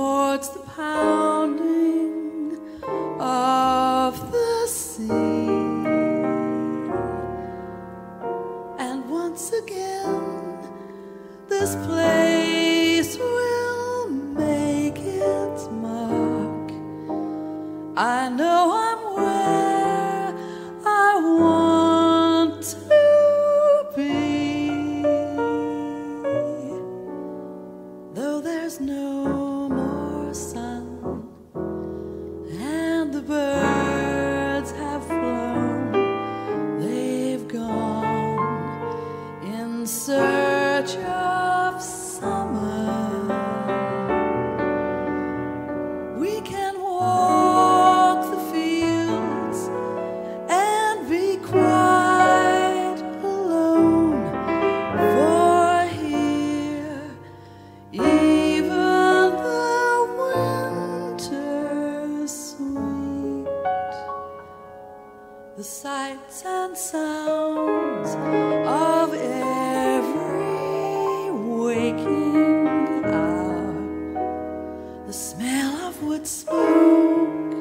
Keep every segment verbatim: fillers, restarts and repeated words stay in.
towards the pounding of the sea. And once again this place will make its mark. I know I'm where I want to be, though there's no more sun and the birds have flown. They've gone in search of summer. We can walk the fields and be quite alone, for here even the winter's sweet. The sights and sounds of every waking hour, the smell of wood smoke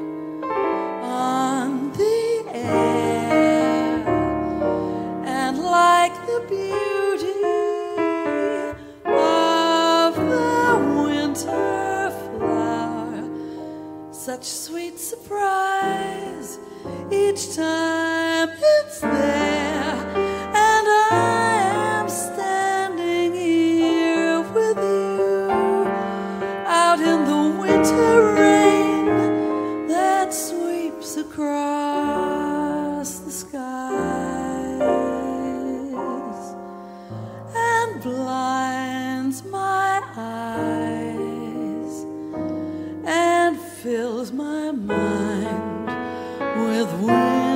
on the air, and like the beauty of the winter flower, such sweet surprise each time it's there. And I am standing here with you out in the winter rain that sweeps across the skies and blinds my eyes and fills my mind with wind.